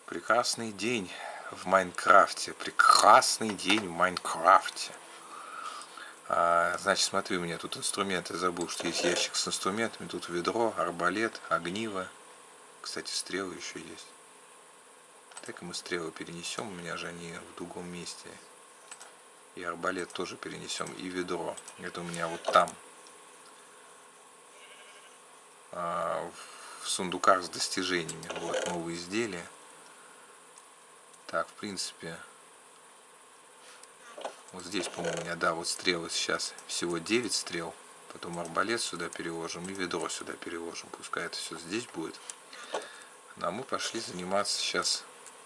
Прекрасный день в Майнкрафте. Прекрасный день в Майнкрафте. Значит, смотри, у меня тут инструменты. Забыл, что есть ящик с инструментами. Тут ведро, арбалет, огниво. Кстати, стрелы еще есть. Так мы стрелы перенесем. У меня же они в другом месте. И арбалет тоже перенесем. И ведро. Это у меня вот там. В сундуках с достижениями. Вот новые изделия. Так, в принципе, вот здесь, по-моему, у меня, да, вот стрелы сейчас всего 9 стрел. Потом арбалет сюда переложим и ведро сюда переложим. Пускай это все здесь будет. Ну, а мы пошли заниматься сейчас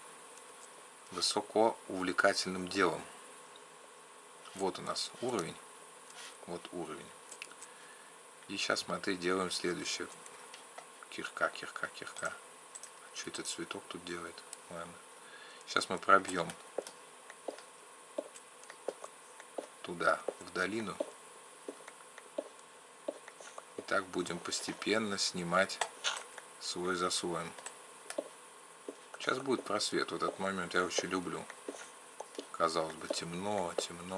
высокоувлекательным делом. Вот у нас уровень. Вот уровень. И сейчас, смотри, делаем следующее. Кирка. Что этот цветок тут делает? Ладно. Сейчас мы пробьем туда, в долину. И так будем постепенно снимать слой за слоем. Сейчас будет просвет. Вот этот момент я очень люблю. Казалось бы, темно.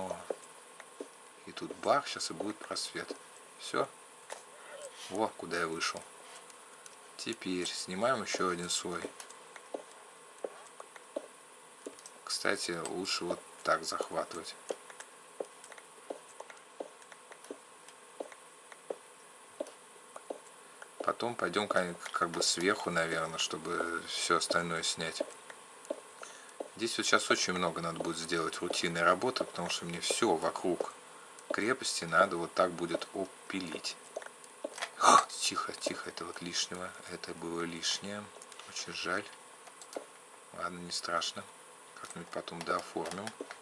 И тут бах, сейчас и будет просвет. Все. Во, куда я вышел. Теперь снимаем еще один слой. Кстати, лучше вот так захватывать. Потом пойдем как бы сверху, наверное, чтобы все остальное снять. Здесь вот сейчас очень много надо будет сделать рутинной работы, потому что мне все вокруг крепости надо вот так будет опилить. Тихо, это вот лишнего. Это было лишнее. Очень жаль. Ладно, не страшно. Как-нибудь потом дооформим.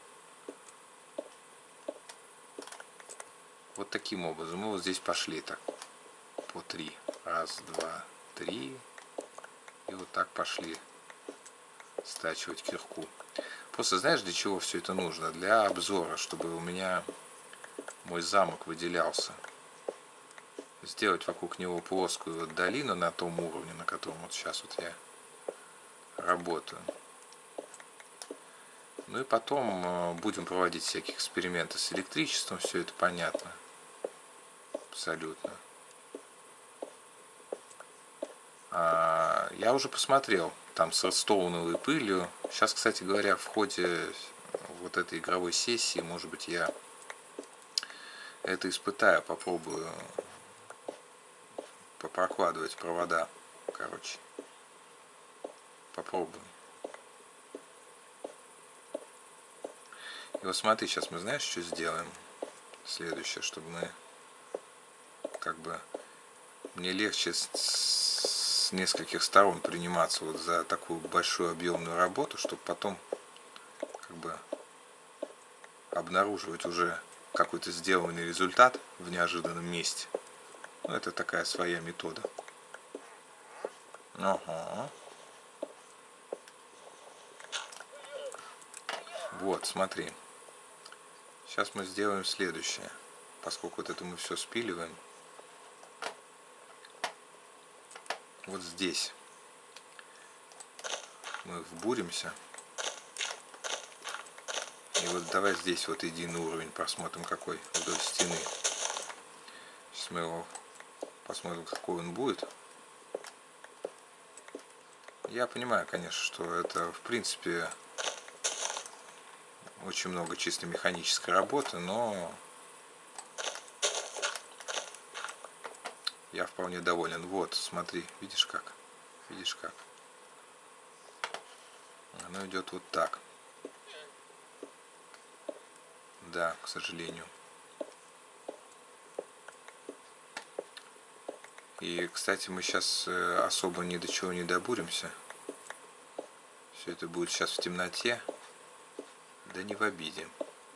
Вот таким образом. Мы вот здесь пошли так. По 3. Раз, два, 3. И вот так пошли стачивать кирку. Просто знаешь, для чего все это нужно? Для обзора, чтобы у меня мой замок выделялся. Сделать вокруг него плоскую вот долину на том уровне, на котором вот сейчас вот я работаю. Ну и потом будем проводить всякие эксперименты с электричеством, все это понятно. Абсолютно. Я уже посмотрел, там с редстоуновой пылью. Сейчас, кстати говоря, в ходе вот этой игровой сессии, может быть, я это испытаю, попробую попрокладывать провода. Короче, попробуем. И вот смотри, сейчас мы, знаешь, что сделаем? Следующее, чтобы мы как бы мне легче с нескольких сторон приниматься вот за такую большую объемную работу, чтобы потом как бы обнаруживать уже какой-то сделанный результат в неожиданном месте. Ну, это такая своя метода. Ага. Вот, смотри. Сейчас мы сделаем следующее. Поскольку вот это мы все спиливаем. Вот здесь мы вбуримся. И вот давай здесь вот единый уровень посмотрим, какой вдоль стены. Сейчас мы его посмотрим, какой он будет. Я понимаю, конечно, что это в принципе очень много чисто механической работы, но я вполне доволен. Вот, смотри, видишь как? Видишь как? Оно идет вот так. Да, к сожалению. И, кстати, мы сейчас особо ни до чего не добуримся. Все это будет сейчас в темноте. Да не в обиде.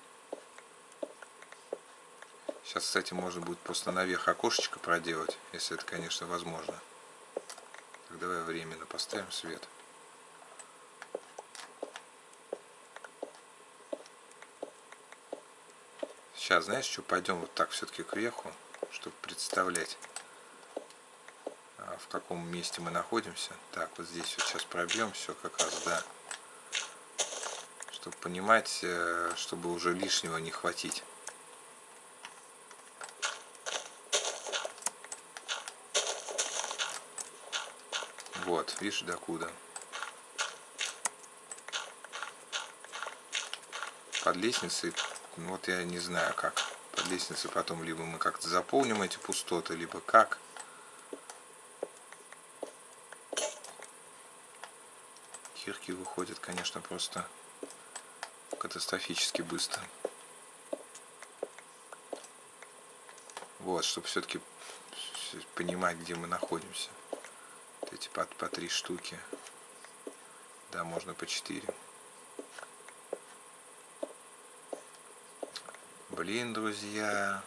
Сейчас, кстати, можно будет просто наверх окошечко проделать, если это, конечно, возможно. Так, давай временно поставим свет. Сейчас, знаешь, что, пойдем вот так все-таки кверху, чтобы представлять в каком месте мы находимся. Так, вот здесь вот сейчас пробьем все как раз, да. Чтобы понимать, чтобы уже лишнего не хватить. Вот, видишь, докуда. Под лестницей, вот я не знаю как. Под лестницей потом либо мы как-то заполним эти пустоты, либо как. Кирки выходят, конечно, просто катастрофически быстро. Вот, чтобы все-таки понимать, где мы находимся. Вот эти по 3 штуки. Да, можно по 4. Блин, друзья.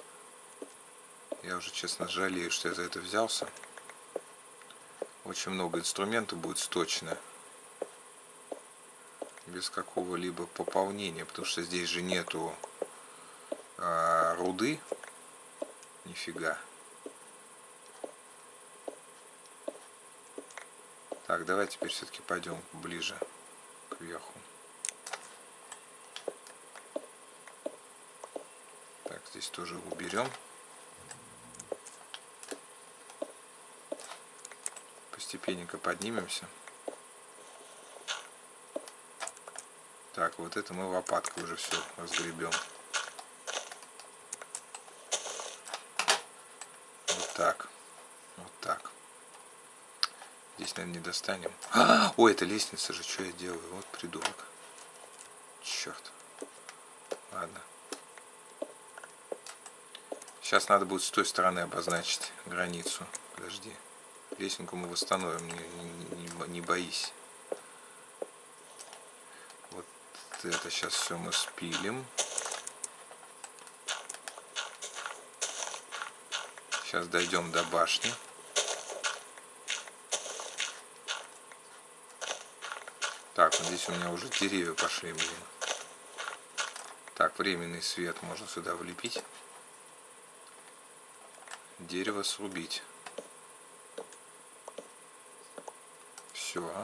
Я уже, честно, жалею, что я за это взялся. Очень много инструментов будет сточно. Без какого-либо пополнения. Потому что здесь же нету руды. Нифига. Так, давай теперь все-таки пойдем ближе к верху. Так, здесь тоже уберем. Постепенненько поднимемся. Так, вот это мы лопаткой уже все разгребем. Вот так. Вот так. Здесь, наверное, не достанем. Ой, это лестница же, что я делаю? Вот придурок. Черт. Ладно. Сейчас надо будет с той стороны обозначить границу. Подожди. Лесенку мы восстановим, не боись. Вот это сейчас все мы спилим. Сейчас дойдем до башни. Так, вот здесь у меня уже деревья пошли, блин. Так, временный свет можно сюда влепить. Дерево срубить. Все.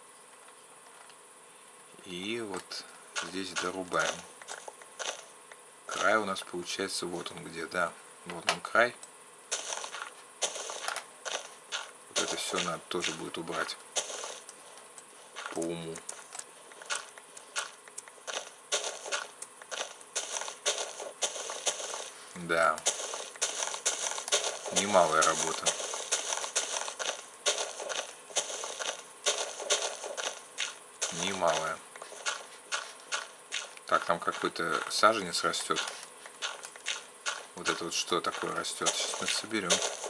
И вот здесь дорубаем. Край у нас получается вот он где, да. Вот он край. Вот это все надо тоже будет убрать. По уму. Да. Немалая работа. Немалая. Так, там какой-то саженец растет. Вот это вот что такое растет? Сейчас мы соберем.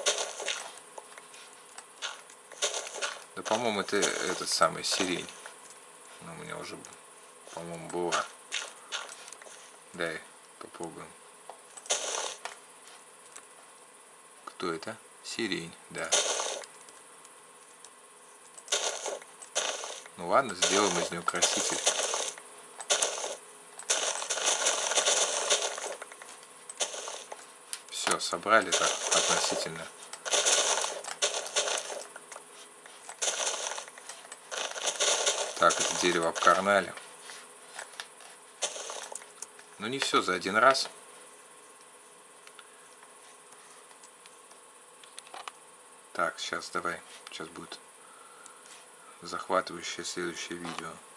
Да, по-моему, это этот самый сирень. Но у меня уже, по-моему, была. Дай попробуем. Кто это? Сирень, да. Ну ладно, сделаем из нее краситель. Все, собрали так относительно. Так, это дерево обкорнали. Но не все за один раз. Так, сейчас давай. Сейчас будет захватывающее следующее видео.